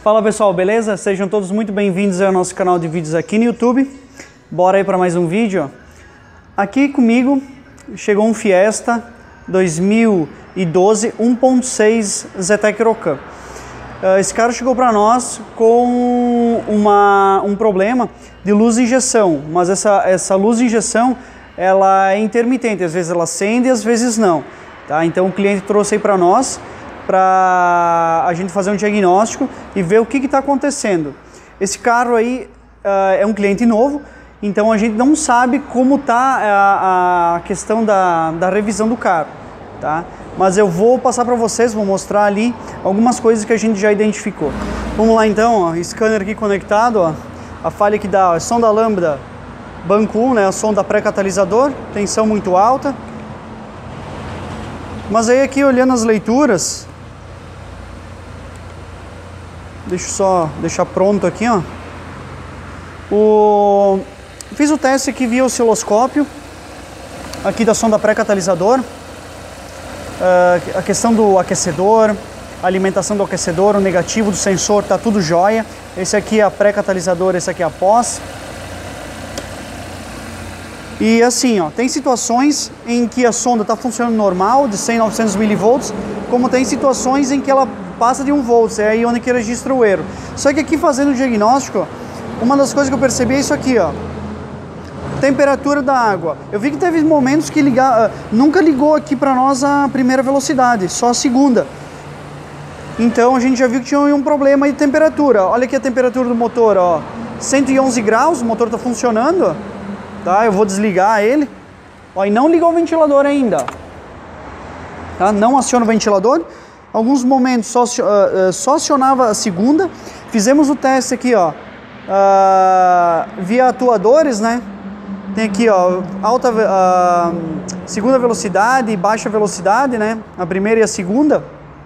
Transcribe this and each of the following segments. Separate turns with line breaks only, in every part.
Fala pessoal, beleza? Sejam todos muito bem-vindos ao nosso canal de vídeos aqui no YouTube. Bora aí para mais um vídeo. Aqui comigo chegou um Fiesta 2012 1.6 Zetec Rocan. Esse carro chegou para nós com um problema de luz de injeção, mas essa luz de injeção ela é intermitente, às vezes ela acende e às vezes não. Tá? Então o cliente trouxe aí para nós para a gente fazer um diagnóstico e ver o que está acontecendo. Esse carro aí é um cliente novo, então a gente não sabe como está a questão da revisão do carro, tá? Mas eu vou passar para vocês, vou mostrar ali algumas coisas que a gente já identificou. Vamos lá então, ó, scanner aqui conectado, ó, a falha que dá, ó, som da lambda, banco 1, né, o som da pré-catalisador, tensão muito alta. Mas aí aqui olhando as leituras, deixa eu só deixar pronto aqui, ó. Fiz o teste aqui via osciloscópio, aqui da sonda pré-catalisador, a questão do aquecedor, a alimentação do aquecedor, o negativo do sensor, tá tudo jóia. Esse aqui é a pré-catalisador, esse aqui é a pós. E assim, ó, tem situações em que a sonda está funcionando normal, de 100 a 900 mV, como tem situações em que ela passa de 1 volt, é aí onde que registra o erro. Só que aqui fazendo o diagnóstico, uma das coisas que eu percebi é isso aqui, ó. Temperatura da água. Eu vi que teve momentos que nunca ligou aqui para nós a primeira velocidade, só a segunda. Então a gente já viu que tinha um problema aí de temperatura. Olha aqui a temperatura do motor, ó. 111 graus, o motor está funcionando. Tá, eu vou desligar ele. Ó, e não ligou o ventilador ainda. Tá? Não aciona o ventilador. Alguns momentos só acionava a segunda. Fizemos o teste aqui, ó, via atuadores, né? Tem aqui, ó, segunda velocidade e baixa velocidade, né? A primeira e a segunda.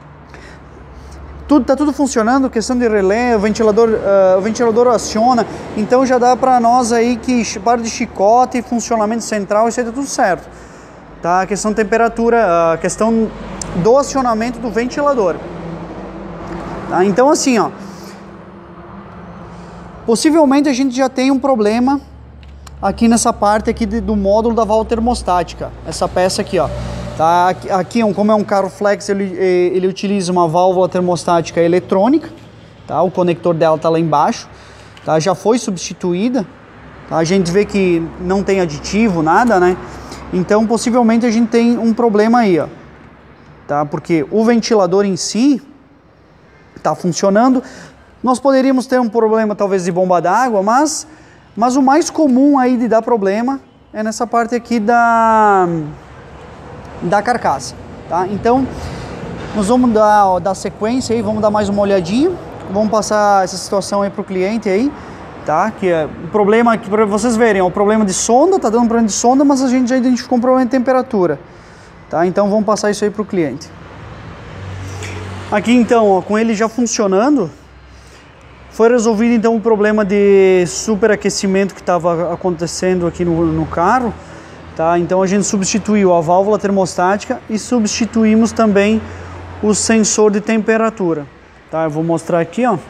Tá tudo funcionando, questão de relé, o ventilador aciona, então já dá para nós aí que para de chicote, funcionamento central, isso aí tá tudo certo. Tá? A questão de temperatura, a questão do acionamento do ventilador. Tá? Então assim, ó, possivelmente a gente já tem um problema aqui nessa parte aqui do módulo da válvula termostática, essa peça aqui, ó. Tá, aqui, como é um carro flex, ele utiliza uma válvula termostática eletrônica, tá? O conector dela está lá embaixo, tá? Já foi substituída, tá? A gente vê que não tem aditivo, nada, né? Então, possivelmente a gente tem um problema aí, ó, tá? Porque o ventilador em si está funcionando. Nós poderíamos ter um problema talvez de bomba d'água, mas o mais comum aí de dar problema é nessa parte aqui da carcaça, tá? Então nós vamos dar sequência aí, vamos dar mais uma olhadinha, vamos passar essa situação aí para o cliente aí, tá? Que é o problema que para vocês verem, é o problema de sonda, tá dando um problema de sonda, mas a gente já identificou um problema de temperatura, tá? Então vamos passar isso aí para o cliente. Aqui então, ó, com ele já funcionando, foi resolvido então o problema de superaquecimento que estava acontecendo aqui no carro. Tá, então a gente substituiu a válvula termostática e substituímos também o sensor de temperatura. Tá, eu vou mostrar aqui, ó.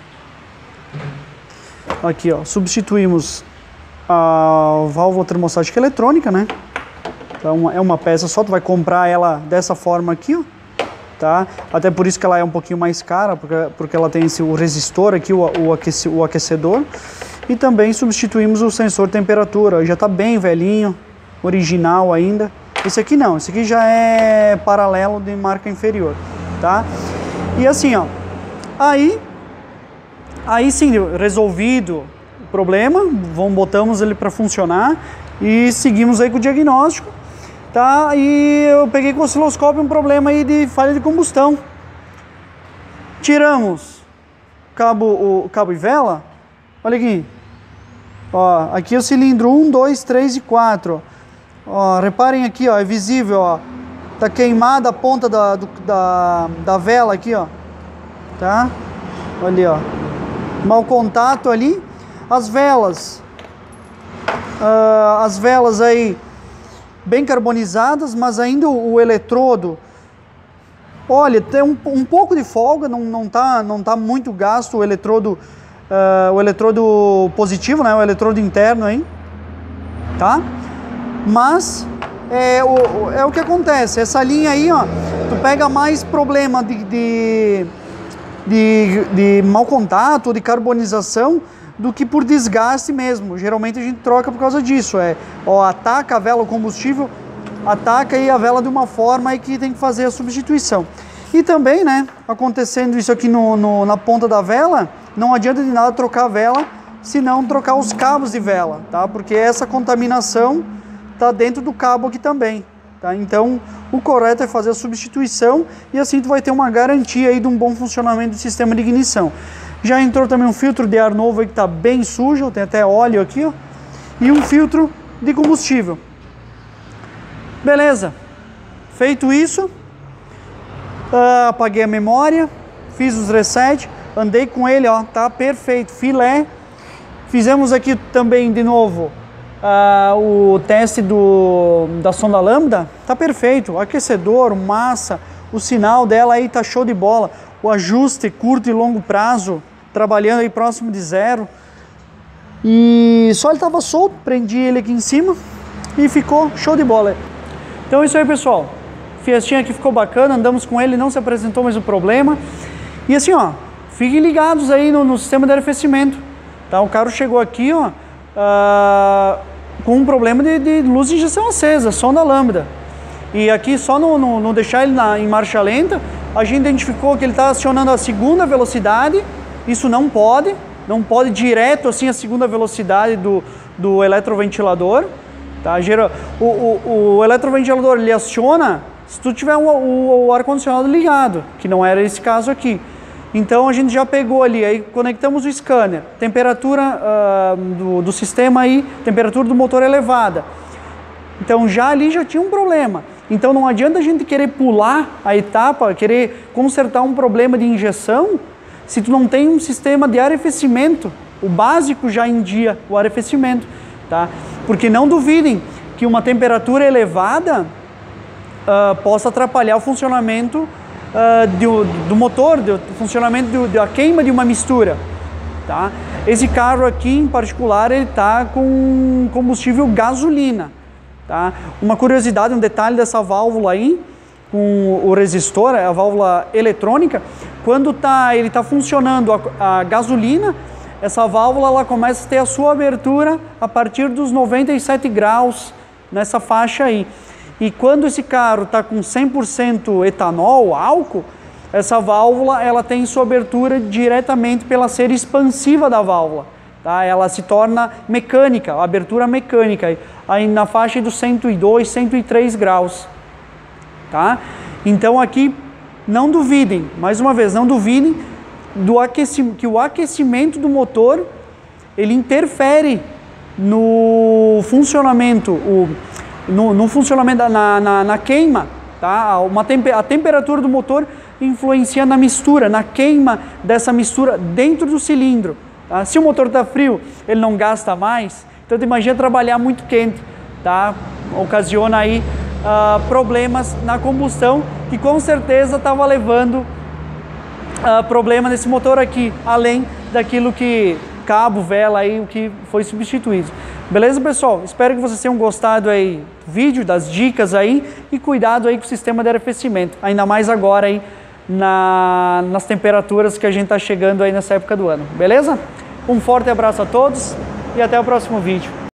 Aqui, ó, substituímos a válvula termostática eletrônica, né? Então é uma peça só, tu vai comprar ela dessa forma aqui, ó. Tá? Até por isso que ela é um pouquinho mais cara, porque ela tem o resistor aqui, o aquecedor. E também substituímos o sensor de temperatura, já está bem velhinho, original ainda. Esse aqui não, esse aqui já é paralelo de marca inferior, tá? E assim, ó, aí sim, resolvido o problema, botamos ele para funcionar e seguimos aí com o diagnóstico, tá? E eu peguei com o osciloscópio um problema aí de falha de combustão. Tiramos o cabo e vela, olha aqui, ó, aqui é o cilindro 1, 2, 3 e 4, ó, reparem aqui, ó, é visível, ó, tá queimada a ponta da vela aqui, ó, tá? Olha, ó, mau contato ali. As velas aí bem carbonizadas, mas ainda o eletrodo Olha, tem um pouco de folga, não tá muito gasto o eletrodo positivo, né, o eletrodo interno aí, tá? Mas é o que acontece, essa linha aí, ó, tu pega mais problema de mau contato ou de carbonização do que por desgaste mesmo. Geralmente a gente troca por causa disso, ataca a vela, o combustível ataca aí a vela de uma forma aí que tem que fazer a substituição. E também, né, acontecendo isso aqui na ponta da vela, não adianta de nada trocar a vela, se não trocar os cabos de vela, tá? Porque essa contaminação tá dentro do cabo aqui também, tá? Então, o correto é fazer a substituição e assim tu vai ter uma garantia aí de um bom funcionamento do sistema de ignição. Já entrou também um filtro de ar novo aí que tá bem sujo, tem até óleo aqui, ó, e um filtro de combustível. Beleza, feito isso, apaguei a memória, fiz os reset, andei com ele, ó, tá perfeito, filé. Fizemos aqui também de novo o teste da sonda lambda, tá perfeito, o aquecedor, massa, o sinal dela aí tá show de bola, o ajuste curto e longo prazo, trabalhando aí próximo de zero. E só ele tava solto, prendi ele aqui em cima e ficou show de bola. Então é isso aí, pessoal. Fiestinha aqui ficou bacana, andamos com ele, não se apresentou mais o problema. E assim, ó, fiquem ligados aí no sistema de arrefecimento. Tá? O carro chegou aqui, ó, com um problema de luz de injeção acesa, sonda lambda. E aqui, só no deixar ele em marcha lenta, a gente identificou que ele está acionando a segunda velocidade. Isso não pode direto assim a segunda velocidade do eletroventilador. Tá? O eletroventilador ele aciona se tu tiver o ar-condicionado ligado, que não era esse caso aqui. Então a gente já pegou ali, aí conectamos o scanner, temperatura do sistema aí, temperatura do motor elevada. Então ali já tinha um problema. Então não adianta a gente querer pular a etapa, querer consertar um problema de injeção, se tu não tem um sistema de arrefecimento, o básico já em dia, o arrefecimento, tá? Porque não duvidem que uma temperatura elevada possa atrapalhar o funcionamento do motor, do funcionamento da queima de uma mistura, tá? Esse carro aqui em particular, ele está com combustível gasolina, tá? Uma curiosidade, um detalhe dessa válvula aí, com o resistor, a válvula eletrônica, quando ele está funcionando a gasolina, essa válvula ela começa a ter a sua abertura a partir dos 97 graus, nessa faixa aí. E quando esse carro está com 100% etanol, álcool, essa válvula ela tem sua abertura diretamente pela cera expansiva da válvula. Tá? Ela se torna mecânica, abertura mecânica, aí na faixa dos 102, 103 graus. Tá? Então aqui, não duvidem, mais uma vez, não duvidem que o aquecimento do motor, ele interfere no funcionamento, no funcionamento na queima, tá? A temperatura do motor influencia na mistura, na queima dessa mistura dentro do cilindro. Tá? Se o motor está frio, ele não gasta mais, então tu imagina trabalhar muito quente, tá? Ocasiona aí problemas na combustão, que com certeza estava levando problema nesse motor aqui, além daquilo que cabo, vela aí, o que foi substituído. Beleza, pessoal? Espero que vocês tenham gostado aí do vídeo, das dicas aí, e cuidado aí com o sistema de arrefecimento, ainda mais agora aí nas temperaturas que a gente está chegando aí nessa época do ano. Beleza? Um forte abraço a todos e até o próximo vídeo.